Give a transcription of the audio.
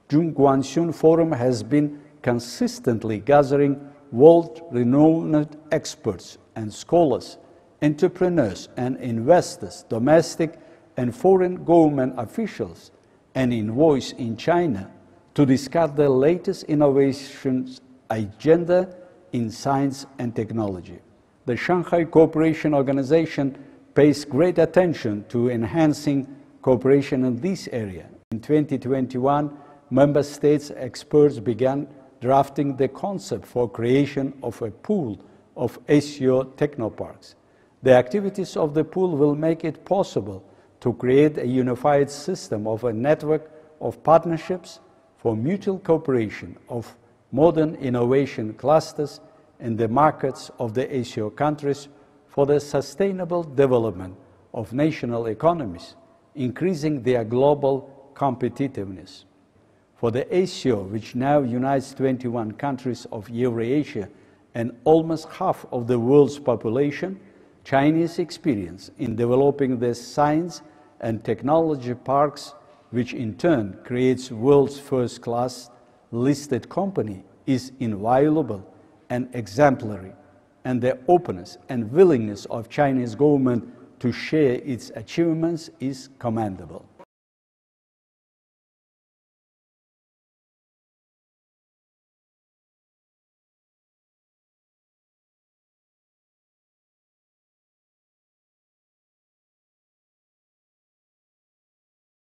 June Guangxun Forum has been consistently gathering world-renowned experts and scholars, entrepreneurs and investors, domestic and foreign government officials, and envoys in China to discuss the latest innovations agenda in science and technology. The Shanghai Cooperation Organization pays great attention to enhancing cooperation in this area. In 2021, member states experts began drafting the concept for creation of a pool of SCO technoparks. The activities of the pool will make it possible to create a unified system of a network of partnerships for mutual cooperation of modern innovation clusters in the markets of the SCO countries for the sustainable development of national economies, increasing their global competitiveness. For the SCO, which now unites 21 countries of Eurasia and almost half of the world's population, Chinese experience in developing the science and technology parks, which in turn creates world's first-class listed company, is inviolable and exemplary, and the openness and willingness of Chinese government to share its achievements is commendable.